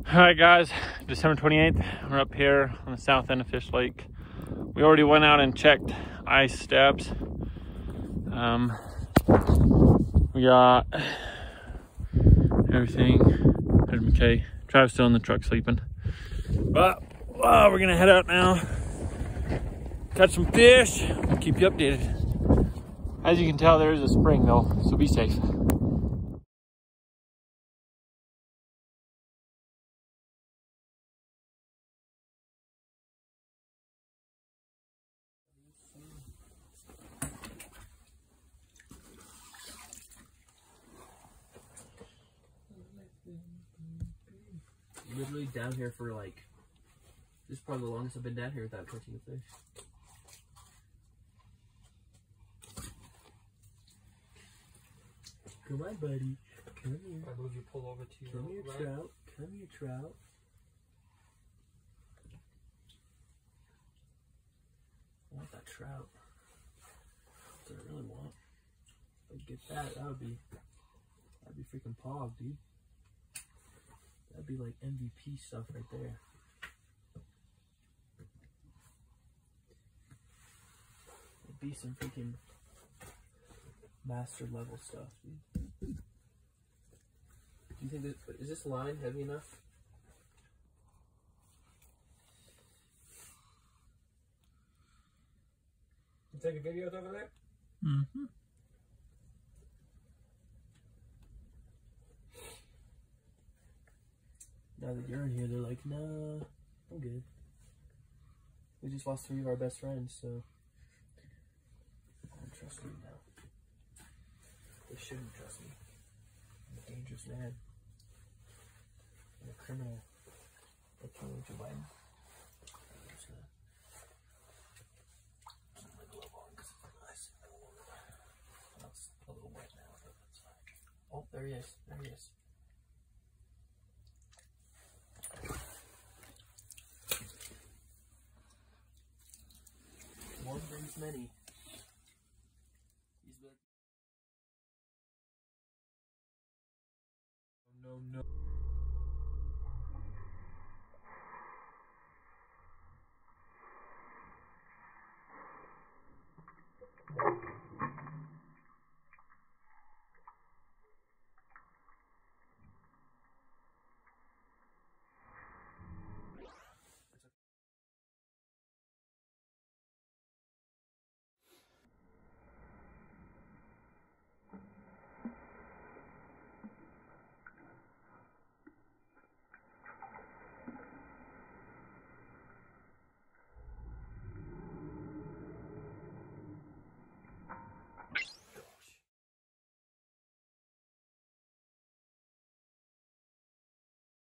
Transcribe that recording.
All right, guys, December 28th, we're up here on the south end of Fish Lake. We already went out and checked ice steps. We got everything. There's McKay. Travis still in the truck sleeping. But we're gonna head out now, catch some fish, and keep you updated. As you can tell, there is a spring though, so be safe. Literally down here for like, this is probably the longest I've been down here without catching a fish. Come on, buddy. Come here. I move you pull over to your Come here, right. trout. Come here, trout. I want that trout. That's what I really want. If I could get that, that'd be freaking pog, dude. That'd be like MVP stuff right there. It'd be some freaking master level stuff, dude. Do you think that, is this line heavy enough? You taking videos over there? Mm-hmm. Now that you're in here, they're like, nah, I'm good. We just lost 3 of our best friends, so I don't trust me now. They shouldn't trust me. I'm a dangerous man. I'm a criminal. Like Joe Biden. I'm just gonna keep my glove on because it's nice and warm. It's a little wet now, but that's fine. Oh, there he is. There he is. One brings many. He's been... No.